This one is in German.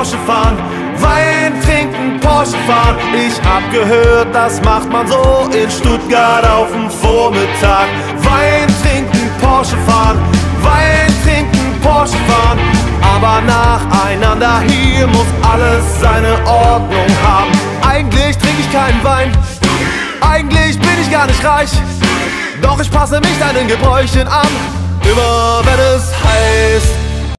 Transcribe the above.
Porsche fahren, Wein trinken, Porsche fahren. Ich hab gehört, das macht man so in Stuttgart auf dem Vormittag. Wein trinken, Porsche fahren, Wein trinken, Porsche fahren. Aber nacheinander, hier muss alles seine Ordnung haben. Eigentlich trinke ich keinen Wein, eigentlich bin ich gar nicht reich, doch ich passe mich deinen Gebräuchen an. Immer wenn es heißt